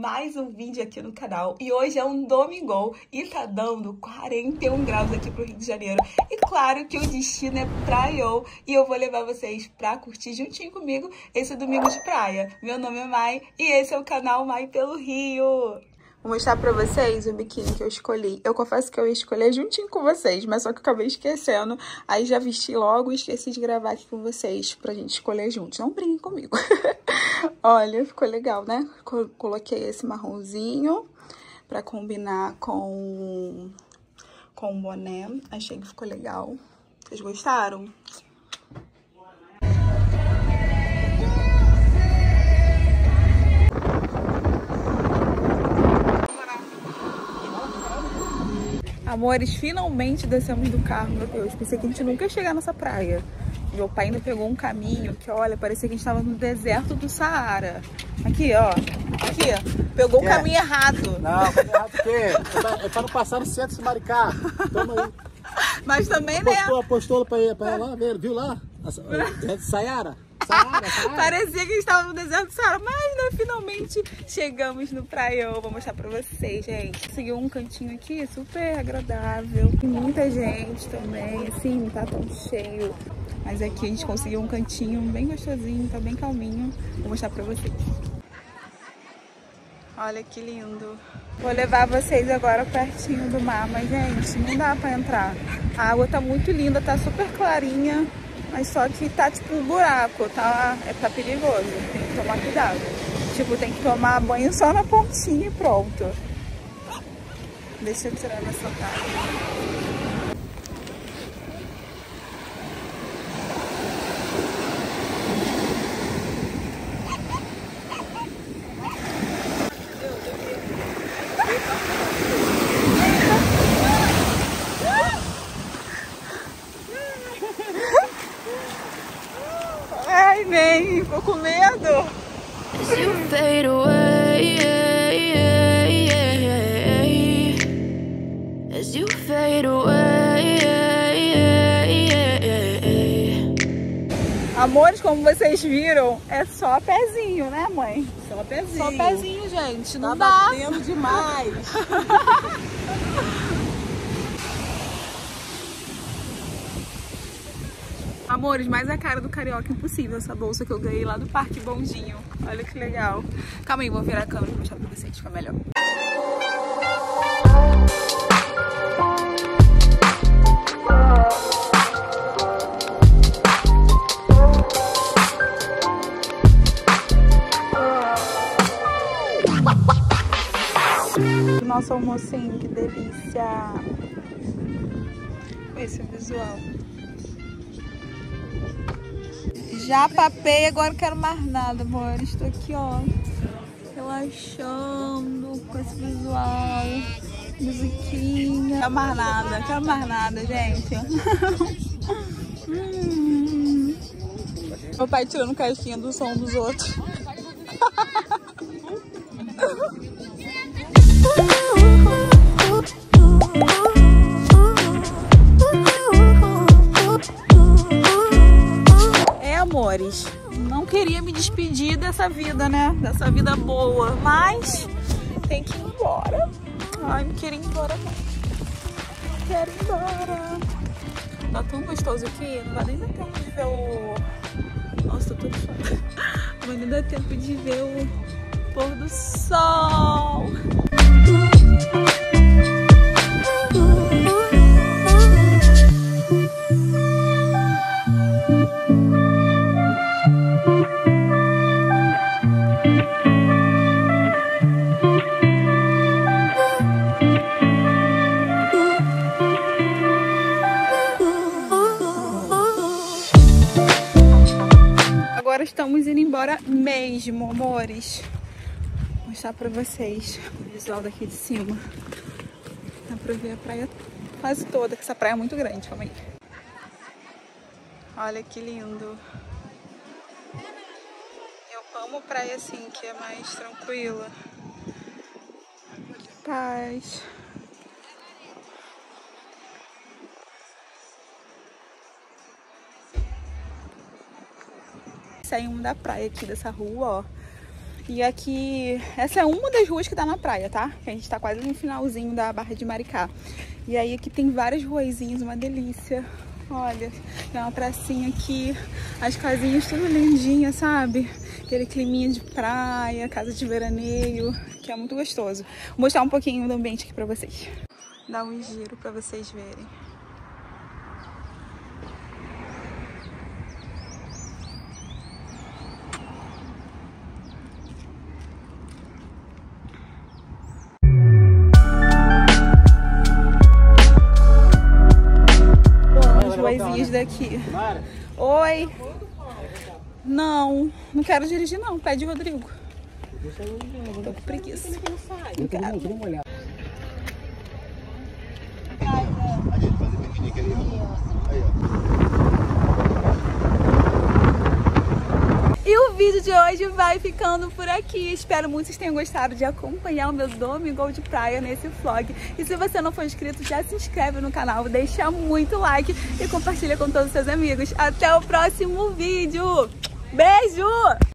mais um vídeo aqui no canal. E hoje é um domingão e tá dando 41 graus aqui pro Rio de Janeiro. E claro que o destino é Praiô e eu vou levar vocês pra curtir juntinho comigo esse domingo de praia. Meu nome é Mai e esse é o canal Mai pelo Rio. Vou mostrar pra vocês o biquíni que eu escolhi. Eu confesso que eu ia escolher juntinho com vocês, mas só que eu acabei esquecendo. Aí já vesti logo e esqueci de gravar aqui com vocês pra gente escolher juntos. Não brinquem comigo. Olha, ficou legal, né? Coloquei esse marronzinho pra combinar com o boné. Achei que ficou legal. Vocês gostaram? Amores, finalmente descemos do carro, meu Deus. Pensei que a gente nunca ia chegar nessa praia. Meu pai ainda pegou um caminho que, olha, parecia que a gente estava no deserto do Saara. Aqui, ó. Aqui, ó. Pegou o caminho errado. Não, caminho errado o quê? É pra não passar no centro de Maricá. Toma aí. Mas também, né? Apostou pra lá, viu lá? Sayara. Parecia que a gente estava no deserto do Saara, mas né, finalmente chegamos no praião. Vou mostrar pra vocês, gente. Consegui um cantinho aqui super agradável. Tem muita gente também, assim, não tá tão cheio. Mas aqui a gente conseguiu um cantinho bem gostosinho, tá bem calminho. Vou mostrar pra vocês. Olha que lindo. Vou levar vocês agora pertinho do mar, mas gente, não dá pra entrar. A água tá muito linda, tá super clarinha. Mas só que tá tipo um buraco, tá perigoso, tem que tomar cuidado. Tipo, tem que tomar banho só na pontinha e pronto. Deixa eu tirar nessa tarde. Ai, nem, ficou com medo. As you fade away, as you fade away. Amores, como vocês viram, é só pezinho, né, mãe? Só pezinho. Só pezinho, gente, não tá dá. batendo demais. Amores, mais a cara do carioca impossível essa bolsa que eu ganhei lá do Parque Bondinho. Olha que legal. Calma aí, vou virar a câmera pra mostrar pra vocês, fica melhor. Nosso almocinho, que delícia. Esse é o visual. Já papei, agora não quero mais nada, amor. Estou aqui, ó, relaxando com esse visual. Musiquinha. Quero mais nada, gente. Meu pai tirando caixinha do som dos outros. Amores, não queria me despedir dessa vida, né? Dessa vida boa, mas tem que ir embora. Ai, não quero ir embora, não. Não quero ir embora. Tá tão gostoso aqui, não vai nem dar tempo de ver o... Nossa, tô todo suado. Não vai nem dar tempo de ver o pôr do sol. Agora estamos indo embora mesmo, amores. Vou mostrar pra vocês o visual daqui de cima. Dá pra ver a praia quase toda, que essa praia é muito grande, calma aí. Olha que lindo. Eu amo praia assim, que é mais tranquila. Que paz. Saímos da praia aqui dessa rua, ó. E aqui, essa é uma das ruas que dá na praia, tá? Que a gente tá quase no finalzinho da Barra de Maricá. E aí aqui tem várias ruazinhas, uma delícia. Olha, tem uma pracinha aqui, as casinhas tudo lindinhas, sabe? Aquele climinha de praia, casa de veraneio, que é muito gostoso. Vou mostrar um pouquinho do ambiente aqui pra vocês. Dar um giro pra vocês verem. Ruazinhas daqui. Oi. Não quero dirigir não, pede Rodrigo. Tô com preguiça. Não quero. E o vídeo de hoje vai ficando por aqui. Espero muito que vocês tenham gostado de acompanhar o meu Domingão de praia nesse vlog. E se você não for inscrito, já se inscreve no canal, deixa muito like e compartilha com todos os seus amigos. Até o próximo vídeo. Beijo!